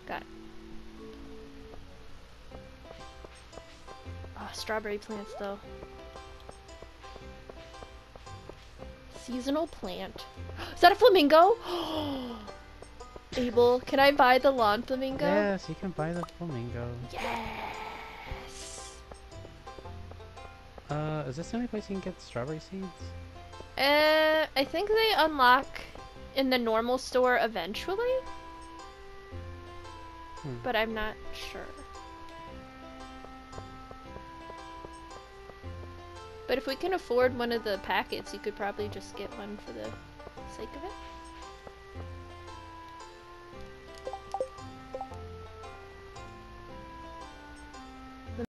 Got it. Oh, strawberry plants, though. Seasonal plant. Is that a flamingo? Abel, can I buy the lawn flamingo? Yes, you can buy the flamingo. Yes! Is this the only place you can get strawberry seeds? I think they unlock in the normal store eventually. But I'm not sure. But if we can afford one of the packets, you could probably just get one for the sake of it.